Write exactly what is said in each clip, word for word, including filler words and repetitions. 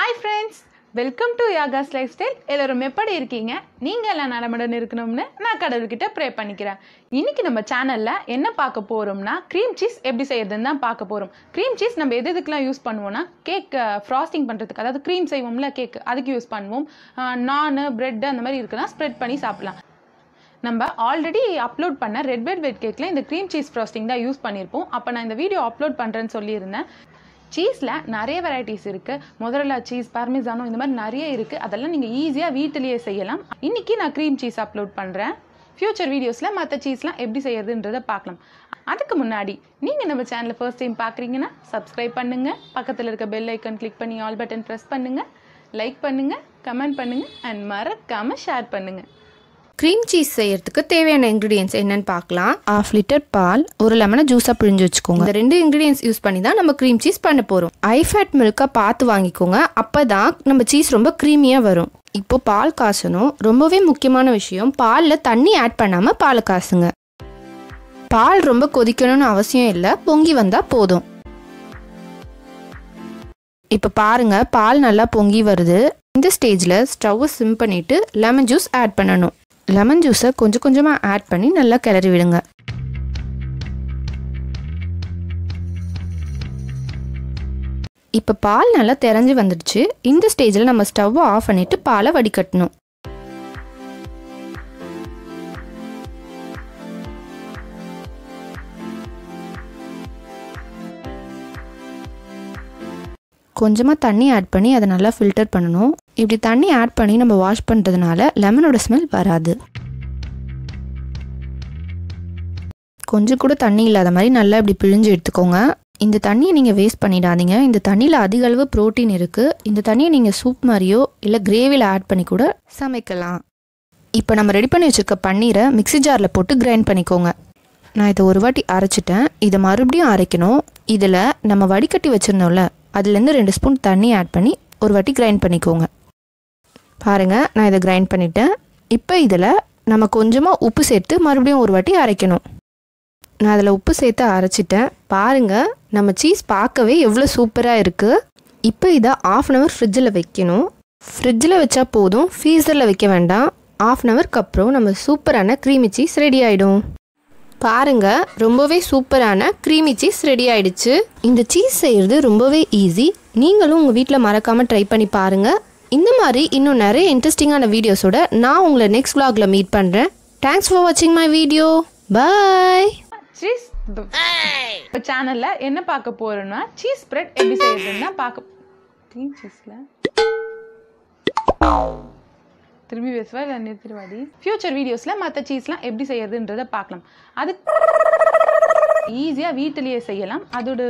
Hi friends, welcome to Yaga's Lifestyle. எல்லாரும் எப்படி இருக்கீங்க? நீங்க எல்லாம் நலமுடன் இருக்கணும்னு நான் கடவுள்கிட்ட ப்ரே பண்ணிக்கிறேன். இன்னைக்கு நம்ம சேனல்ல என்ன பார்க்க போறோம்னா க்ரீம் சீஸ் எப்படி செய்யறதுன்னு தான் பார்க்க போறோம். க்ரீம் சீஸ் நம்ம எது எதுக்கெல்லாம் யூஸ் பண்ணுவோம்னா கேக் ஃப்ராஸ்டிங் பண்றதுக்கு, அதாவது க்ரீம் செய்வோம்ல கேக், அதுக்கு யூஸ் பண்ணுவோம். நான் பிரெட் அந்த மாதிரி இருக்குன்னா ஸ்ப்ரெட் பண்ணி சாப்பிடலாம். நம்ம ஆல்ரெடி அப்லோட் பண்ண ரெட் வெல்வெட் கேக்கில் இந்த க்ரீம் சீஸ் ஃப்ராஸ்டிங் தான் யூஸ் பண்ணியிருப்போம். அப்போ நான் இந்த வீடியோ அப்லோட் பண்ணுறேன்னு சொல்லியிருந்தேன். சீஸில் நிறைய வெரைட்டிஸ் இருக்குது. முதல்ல சீஸ், பார்மிசானோ, இந்த மாதிரி நிறைய இருக்குது. அதெல்லாம் நீங்கள் ஈஸியாக வீட்டிலேயே செய்யலாம். இன்றைக்கி நான் க்ரீம் சீஸ் அப்லோட் பண்ணுறேன். ஃப்யூச்சர் வீடியோஸில் மற்ற சீஸ்லாம் எப்படி செய்யறதுன்றதை பார்க்கலாம். அதுக்கு முன்னாடி நீங்கள் நம்ம சேனலை ஃபர்ஸ்ட் டைம் பார்க்குறீங்கன்னா சப்ஸ்கிரைப் பண்ணுங்கள், பக்கத்தில் இருக்க பெல் ஐக்கன் கிளிக் பண்ணி ஆல் பட்டன் ப்ரெஸ் பண்ணுங்கள், லைக் பண்ணுங்கள், கமெண்ட் பண்ணுங்கள் அண்ட் மறக்காமல் ஷேர் பண்ணுங்கள். க்ரீம் சீஸ் செய்யறதுக்கு தேவையான இன்க்ரீடியன்ஸ் என்னன்னு பார்க்கலாம். ஹாஃப் லிட்டர் பால், ஒரு லெமனை ஜூஸாக பிழிஞ்சு வச்சுக்கோங்க. இந்த ரெண்டு இன்க்ரீடியன்ஸ் யூஸ் பண்ணி தான் நம்ம க்ரீம் சீஸ் பண்ண போகிறோம். ஹை ஃபேட் மில்காக பார்த்து வாங்கிக்கோங்க, அப்போ தான் நம்ம சீஸ் ரொம்ப க்ரீமியாக வரும். இப்போ பால் காசணும். ரொம்பவே முக்கியமான விஷயம், பாலில் தண்ணி ஆட் பண்ணாமல் பால் காசுங்க. பால் ரொம்ப கொதிக்கணும்னு அவசியம் இல்லை, பொங்கி வந்தால் போதும். இப்போ பாருங்க, பால் நல்லா பொங்கி வருது. இந்த ஸ்டேஜில் ஸ்டவ்வை சிம் பண்ணிவிட்டு லெமன் ஜூஸ் ஆட் பண்ணணும். லெமன் ஜூஸை கொஞ்சம் கொஞ்சமாக ஆட் பண்ணி நல்லா கிளறி விடுங்க. இப்போ பால் நல்லா திரஞ்சு வந்துடுச்சு. இந்த ஸ்டேஜில் நம்ம ஸ்டவ்வை ஆஃப் பண்ணிட்டு பாலை வடிகட்டணும். கொஞ்சமாக தண்ணி ஆட் பண்ணி அதை நல்லா ஃபில்டர் பண்ணணும். இப்படி தண்ணி ஆட் பண்ணி நம்ம வாஷ் பண்ணுறதுனால லெமனோட ஸ்மெல் வராது. கொஞ்சம் கூட தண்ணி இல்லாத மாதிரி நல்லா இப்படி பிழிஞ்சு எடுத்துக்கோங்க. இந்த தண்ணியை நீங்கள் வேஸ்ட் பண்ணிடாதீங்க. இந்த தண்ணியில் அதிக அளவு ப்ரோட்டீன் இருக்குது. இந்த தண்ணியை நீங்கள் சூப் மாதிரியோ இல்லை கிரேவியில் ஆட் பண்ணி கூட சமைக்கலாம். இப்போ நம்ம ரெடி பண்ணி வச்சுருக்க பன்னீரை மிக்ஸி ஜாரில் போட்டு கிரைண்ட் பண்ணிக்கோங்க. நான் இதை ஒரு வாட்டி அரைச்சிட்டேன். இதை மறுபடியும் அரைக்கணும். இதில் நம்ம வடிகட்டி வச்சுருந்தோம்ல, அதுலேருந்து ரெண்டு ஸ்பூன் தண்ணி ஆட் பண்ணி ஒரு வாட்டி கிரைண்ட் பண்ணிக்கோங்க. பாருங்கள், நான் இதை கிரைண்ட் பண்ணிட்டேன். இப்போ இதில் நம்ம கொஞ்சமாக உப்பு சேர்த்து மறுபடியும் ஒரு வாட்டி அரைக்கணும். நான் அதில் உப்பு சேர்த்து அரைச்சிட்டேன். பாருங்கள், நம்ம சீஸ் பார்க்கவே எவ்வளோ சூப்பராக இருக்குது. இப்போ இதை ஆஃப் அன் ஹவர் ஃப்ரிட்ஜில் வைக்கணும். ஃப்ரிட்ஜில் வச்சா போதும், ஃப்ரீசரில் வைக்க வேண்டாம். ஆஃப் அன் ஹவருக்கு அப்புறம் நம்ம சூப்பரான க்ரீமி சீஸ் ரெடி ஆகிடும். பாருங்கள், ரொம்பவே சூப்பரான க்ரீமி சீஸ் ரெடி ஆகிடுச்சு. இந்த சீஸ் செய்கிறது ரொம்பவே ஈஸி. நீங்களும் உங்கள் வீட்டில் மறக்காமல் ட்ரை பண்ணி பாருங்கள். இந்த மாதிரி இன்னும் நிறைய இன்ட்ரெஸ்டிங்கான வீடியோஸோட நான் உங்களை நெக்ஸ்ட் vlogல மீட் பண்ணுறேன். தேங்க்ஸ் ஃபார் வாட்சிங் மை வீடியோ. பாய். சீஸ் சேனல்ல என்ன பார்க்க போறோம்னா சீஸ் ஸ்ப்ரெட் எப்படி செய்யறதுன்னு தான் பார்க்க. க்ரீம் சீஸ்ல திரும்பி பேசுவா இல்லை நிறுத்திடுவாடி. ஃபியூச்சர் வீடியோஸ்ல மற்ற சீஸ்லாம் எப்படி செய்யறதுன்றதை பார்க்கலாம். அது ஈஸியாக வீட்டிலேயே செய்யலாம். அதோட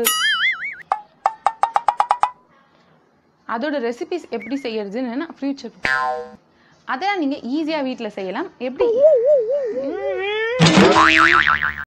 அதோட ரெசிபிஸ் எப்படி செய்யறதுன்னு ஃபியூச்சர் அதெல்லாம் நீங்கள் ஈஸியாக வீட்டில் செய்யலாம். எப்படி